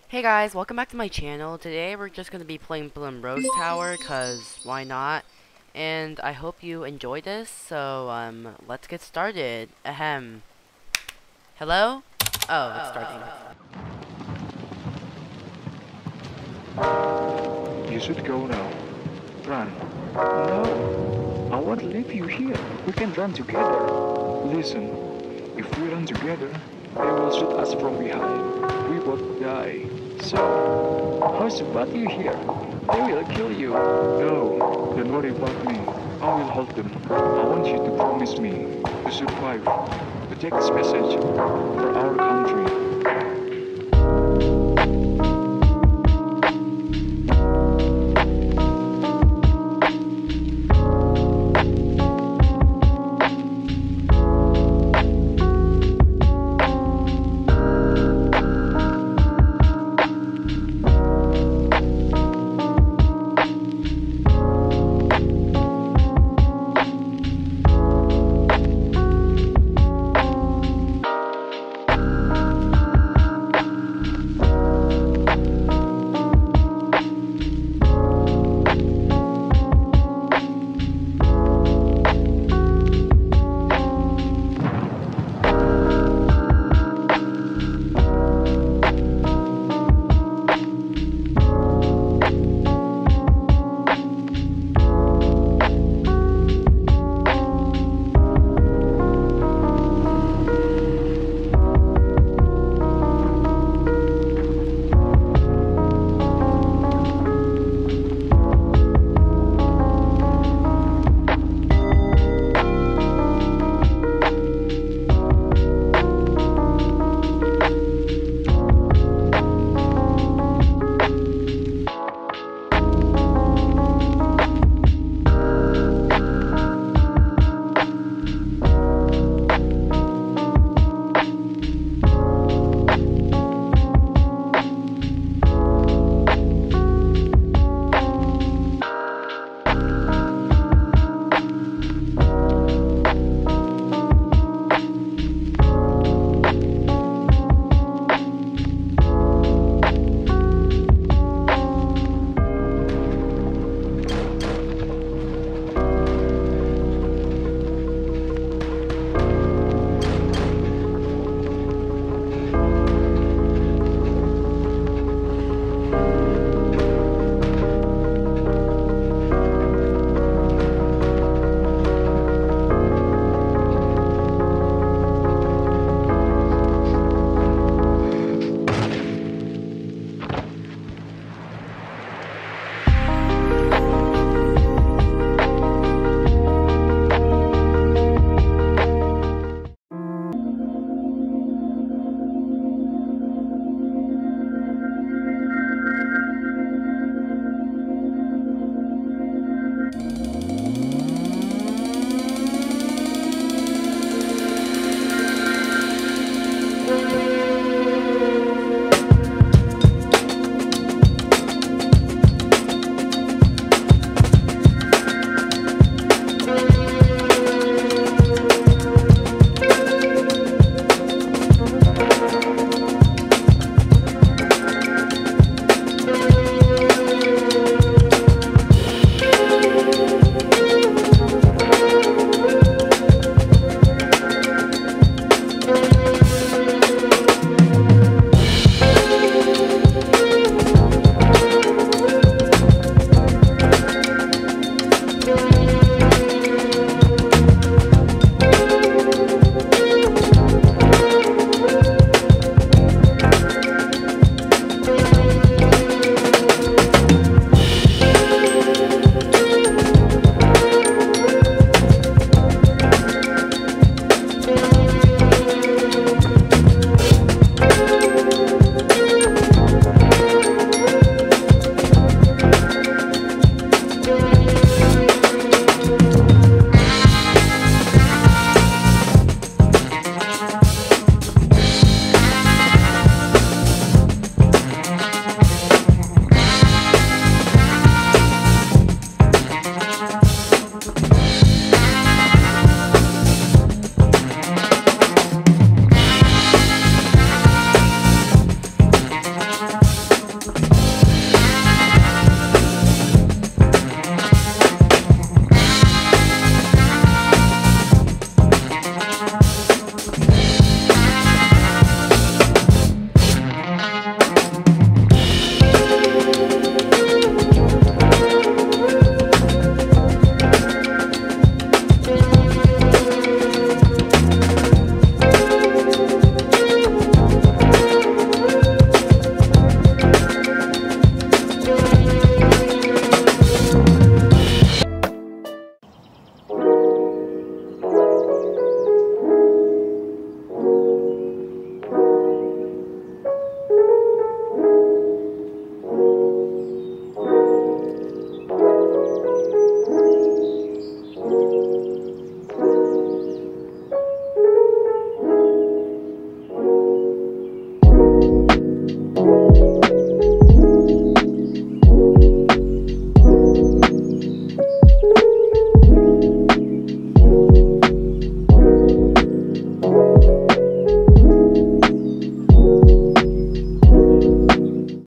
Hey guys, welcome back to my channel. Today we're just going to be playing Rose Tower, cause why not? And I hope you enjoy this, so let's get started. Ahem. Hello? Oh, it's starting. You should go now. Run. No, I won't leave you here. We can run together. Listen, if we run together, they will shoot us from behind. We both die. So, how's about you here? They will kill you. No, don't worry about me. I will hold them. I want you to promise me to survive, to take this message for our country.